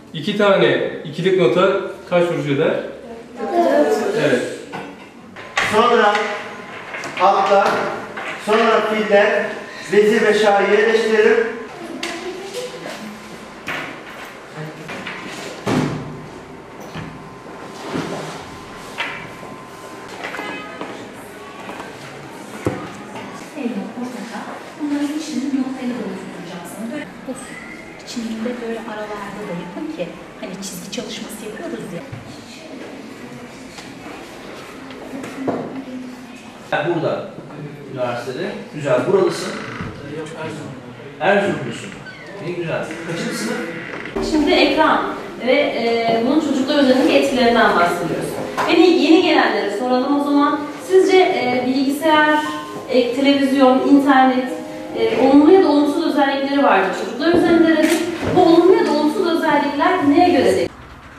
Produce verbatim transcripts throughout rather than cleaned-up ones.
İki tane ikilik nota kaç vuruş eder? Evet. Sonra atlar, sonra filler, vezir ve şahı yerleştirelim. Bunların içini noktayla oluşturacaksın. Böyle içinde böyle aralarda da yapın ki hani çizgi çalışması yapıyoruz ya. Burada üniversitede. Güzel. Buralısın. Yok, Erzurum. Erzurumlusun. Ne güzel. Kaçıncı sınıf? Şimdi ekran ve e, bunun çocuklar üzerindeki etkilerinden bahsediyoruz. Beni yeni gelenlere soralım o zaman. Sizce e, bilgisayar, e, televizyon, internet e, olumlu ya da olumsuz özellikleri vardır çocuklar üzerinde de. Bu olumlu ya da olumsuz özellikler neye göre değil?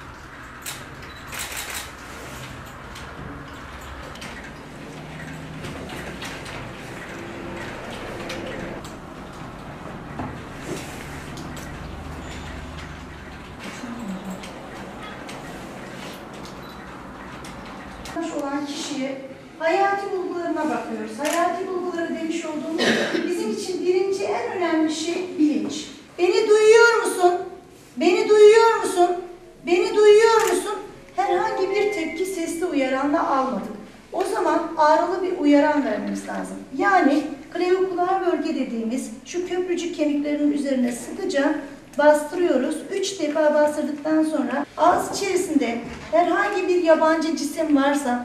olan kişiye hayati bulgularına bakıyoruz. Hayati bulguları demiş olduğumuz bizim için birinci en önemli şey bilinç. Beni duyuyor musun? Beni duyuyor musun? Beni duyuyor musun? Herhangi bir tepki sesli uyaranla almadık. O zaman ağrılı bir uyaran vermemiz lazım. Yani klavikular bölge dediğimiz şu köprücük kemiklerinin üzerine sıkıca bastırıyoruz. Üç defa bastırdıktan sonra ağız içerisinde herhangi bir yabancı cisim varsa.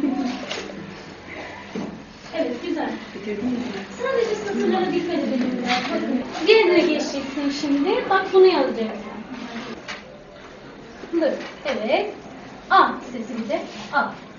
Evet, güzel. Sadece satırlara dikkat edelim biraz. Bakın. Diğerine geçeceksin şimdi. Bak bunu yazacaksın. Dur. Evet. A sesi bir de. A.